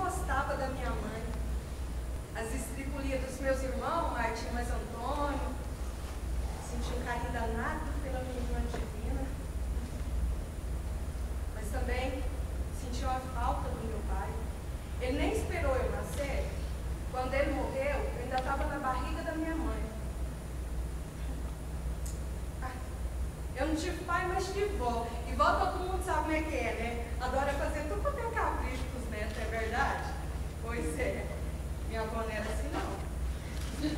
gostava da minha mãe. As estripulias dos meus irmãos, Martim mais Antônio, senti um carinho danado pela minha irmã divina, mas também senti uma falta do meu pai. Ele nem esperou eu nascer. Quando ele morreu, eu ainda estava na barriga da minha mãe. Eu não tive pai, mas tive vó. E vó todo mundo sabe como é que é, né? Adora fazer tudo quanto é capricho com os netos, é verdade? Pois é. Minha avó não era assim, não.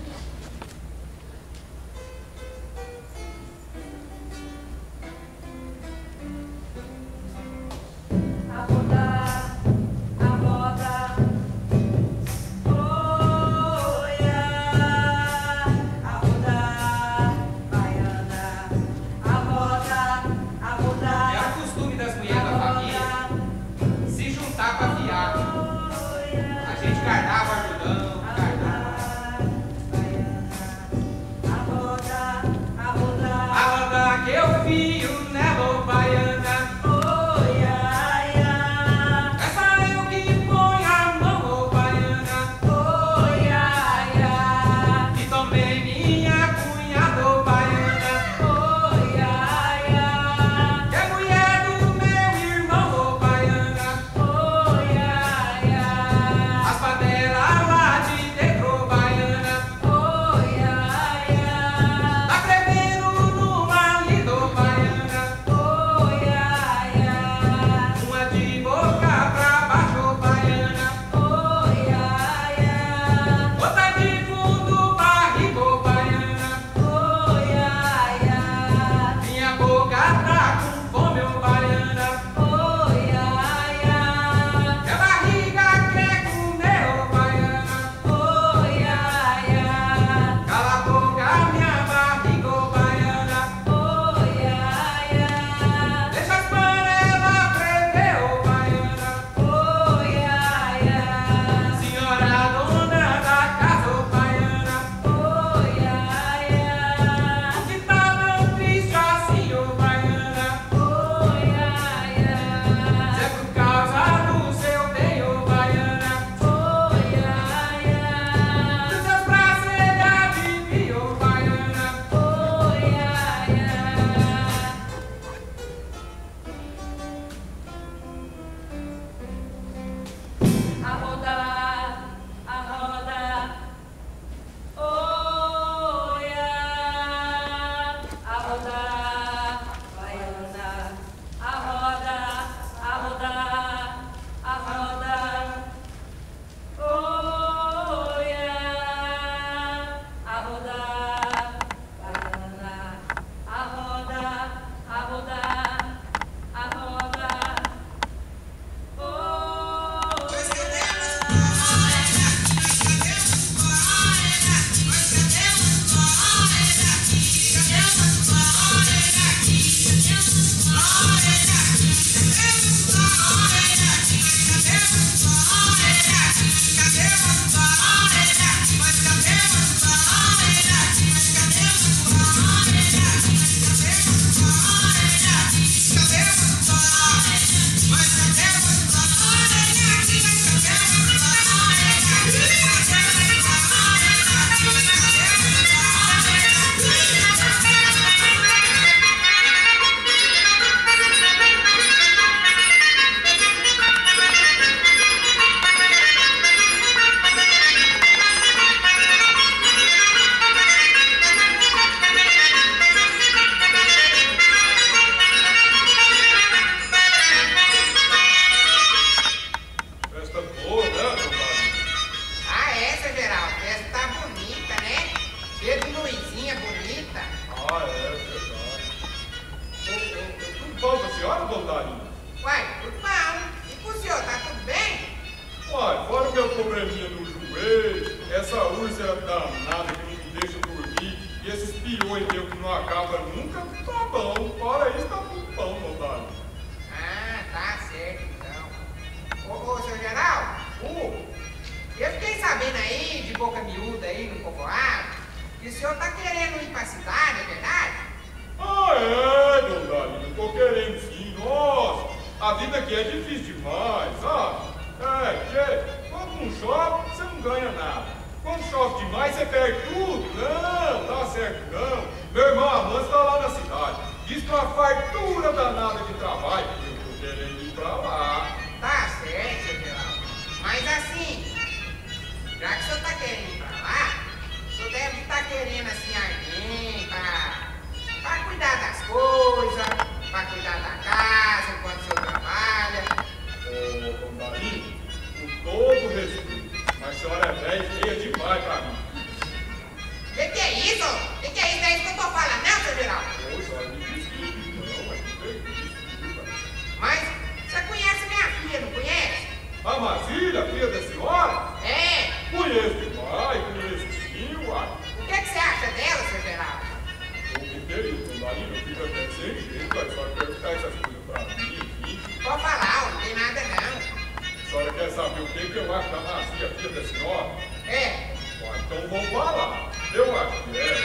A vida aqui é difícil demais, sabe? É, não chove, você não ganha nada. Quando chove demais, você perde tudo. Não, dá certo não. Meu irmão Amâncio está lá na cidade. Diz que é uma fartura danada de trabalho. Eu estou querendo ir para lá. Tá certo, seu Geraldo. Mas assim, já que o senhor está querendo ir para lá, o senhor deve estar querendo assim alguém para cuidar das coisas, para cuidar da casa enquanto o senhor trabalha. Ô, Condarinho, com todo respeito, mas a senhora é velha e feia demais para mim. Que é isso? Que é isso? É isso que eu tô falando, não, seu Geraldo? Ô, senhora me desculpe, não, mas não tem desculpa. Mas você conhece minha filha, não conhece? A Mazília, filha da senhora? É. Conheço demais, conheço sim, uai. O que você acha dela, seu Geraldo? Ô, que é isso, Condarinho, eu fico até sem jeito, a senhora perguntar essas coisas para mim aqui. Pode falar, não tem nada não. A senhora quer saber o que eu acho da Mazília, filha da senhora? É. Uai, então vamos falar. Eu acho que é.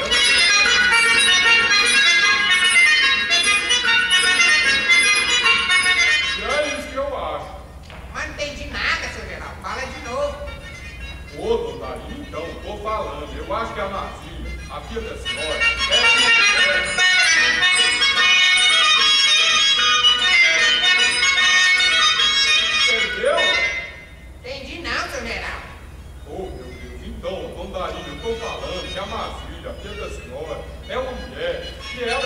É isso que eu acho. Mas não entendi nada, seu Geraldo. Fala de novo. Ô, Condarinho, então, tô falando. Eu acho que a Mazília, a filha da senhora, é. Entendeu? Entendi não, seu Geraldo. Oh, meu Deus, então, Condarinho, eu tô falando que a Mazília, a filha da senhora, é uma mulher que ela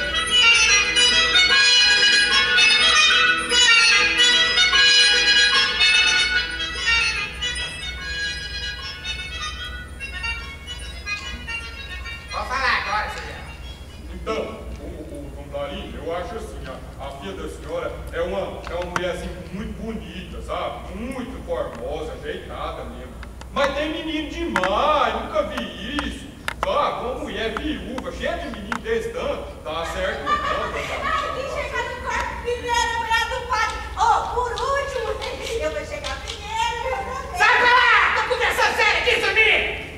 Pode falar agora, seu Geraldo. Então, o Condarinho, eu acho assim, a filha da senhora é uma mulher assim muito bonita, sabe? Muito formosa, ajeitada mesmo. Mas tem menino demais, nunca vi isso. Sabe? Uma mulher viúva, cheia de menino desse tanto, tá certo não, Condarinho. Quem chegar no quarto primeiro, mulher do padre. Oh, por último, eu vou chegar primeiro, meu Deus. Sai pra lá! Tô conversando sério aqui, Sumir!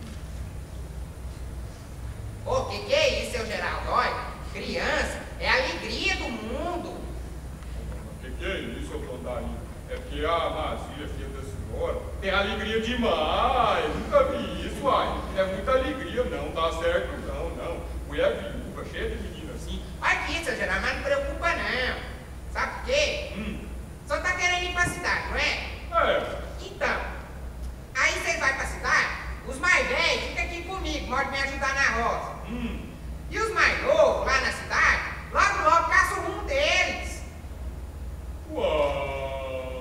Ô, que é isso, seu Geraldo? Olha, criança é a alegria do mundo. O que é isso, Condarinho? É porque a Mazília, filha da senhora, tem alegria demais. Nunca vi isso, uai. É muita alegria, não dá certo, não. Mulher viúva, cheia de menino assim. Aqui, seu Geraldo, mas não preocupa não. Sabe por quê? Só tá querendo ir pra cidade, não é? É. Então, aí vocês vão pra cidade, os mais velhos ficam aqui comigo, podem me ajudar na roça. E os mais novos, lá na cidade, logo caçam o rumo deles. Uai.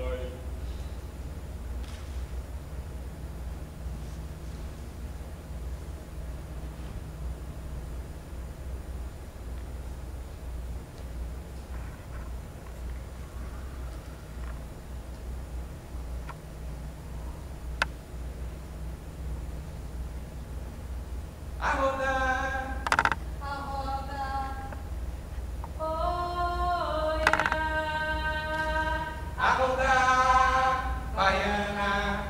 A rodar. A roda, olha. A rodar, baiana,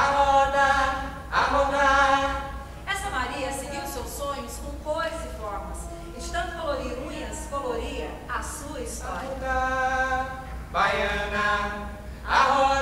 a rodar. Essa Maria seguiu seus sonhos com cores e formas. E de tanto colorir unhas, coloria a sua A história. rodar, baiana, a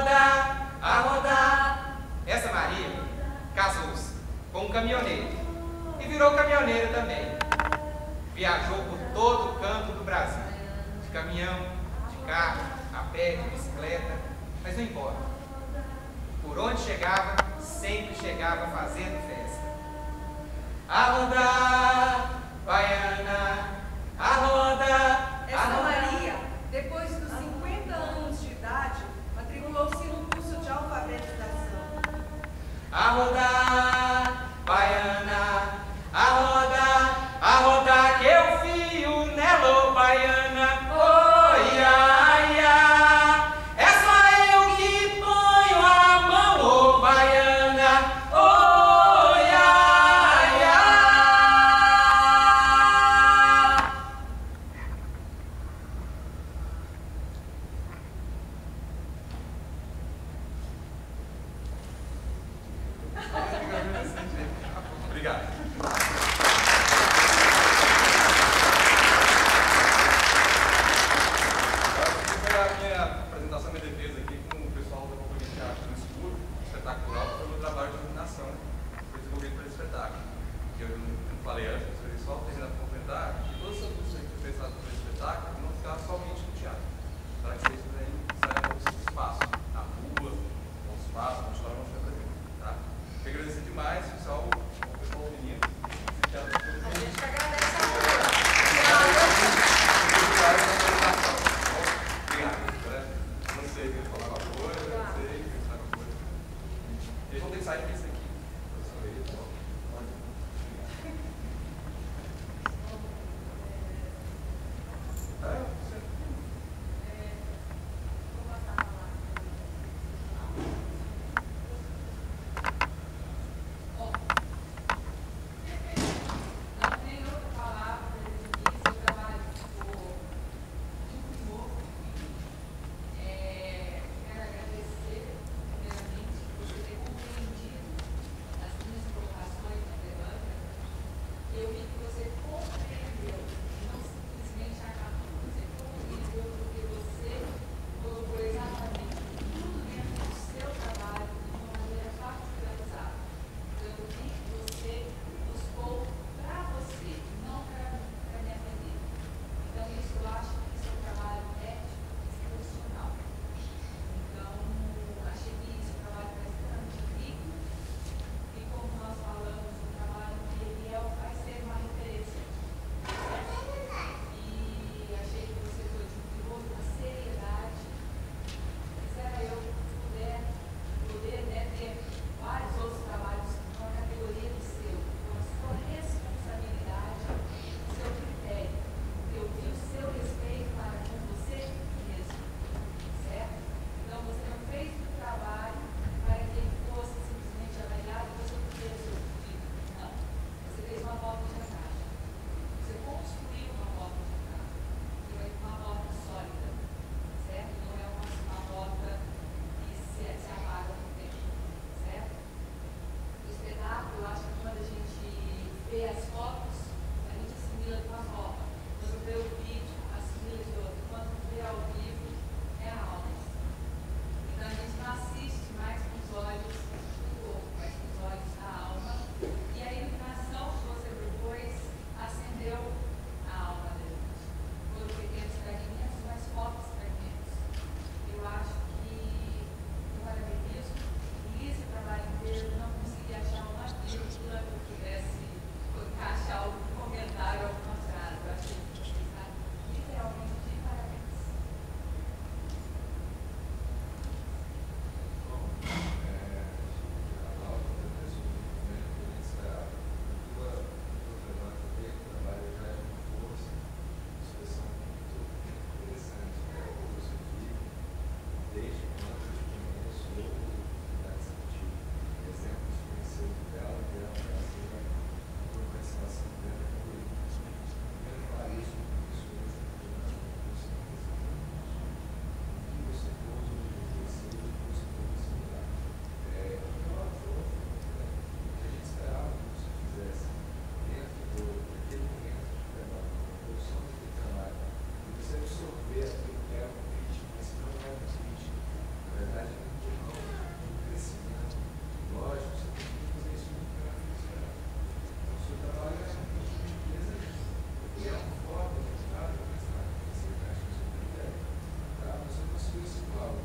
rodar. Essa Maria casou-se com um caminhoneiro e virou caminhoneira também. Viajou por todo o canto do Brasil, de caminhão, de carro, a pé, de bicicleta, mas não importa. Por onde chegava, sempre chegava fazendo festa. A rodar, baiana, a rodar. Essa Maria, depois dos 50 anos de idade, matriculou-se num curso de alfabetização. A rodar, baiana, a rodar que eu fio nela, ô baiana, oi, ai, ai. É só eu que ponho a mão, ô baiana, oi, ai, ai. Obrigado. Vou pegar a minha apresentação, minha defesa aqui com o pessoal da Companhia de Arte no Escuro.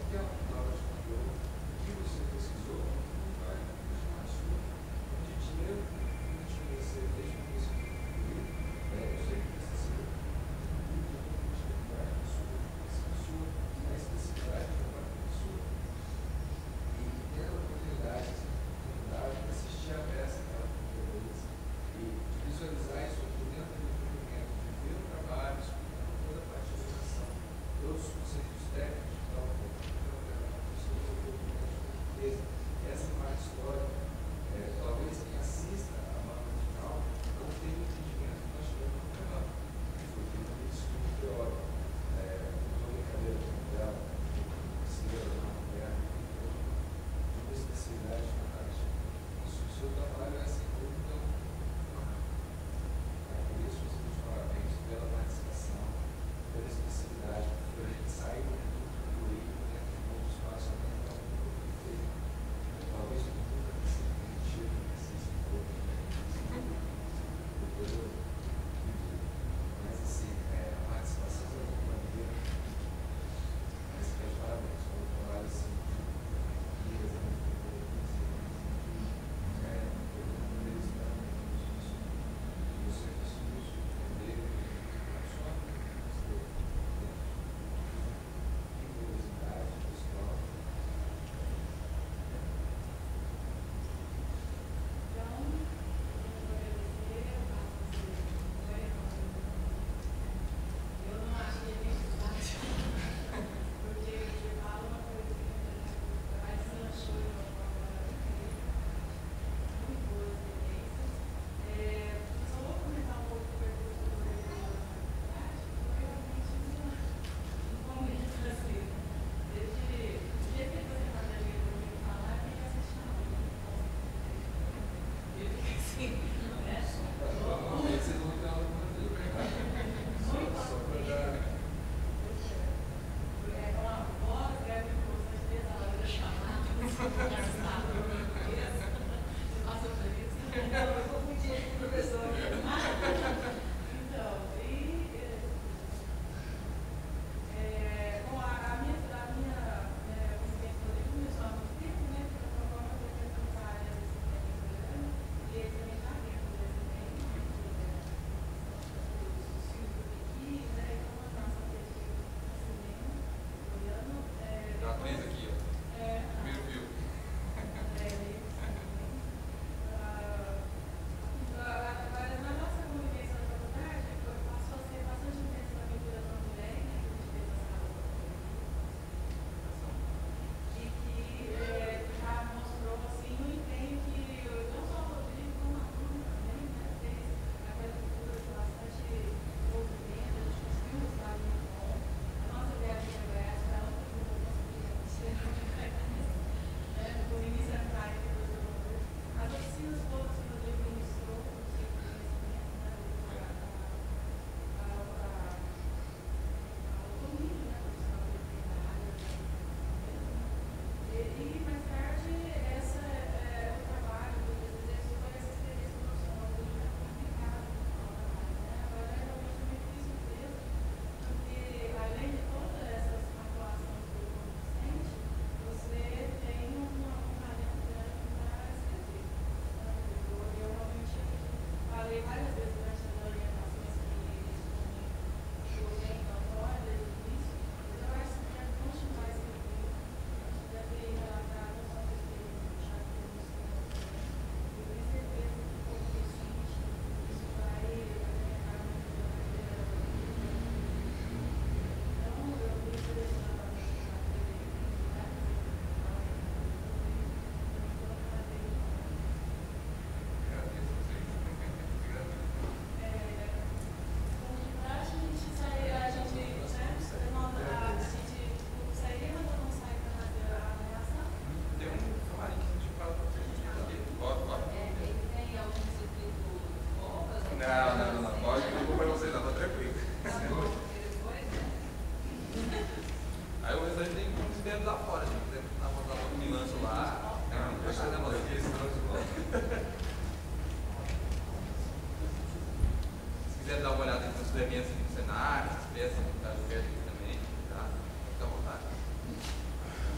cenário, as peças que estão perto aqui também, tá? Fica à vontade.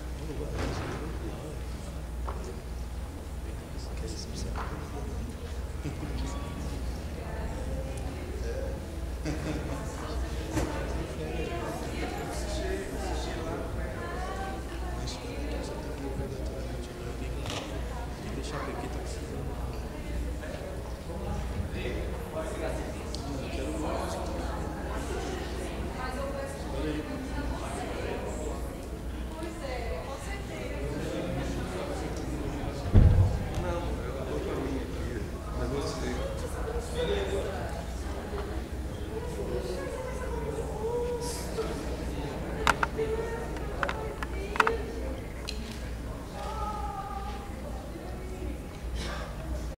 Beleza.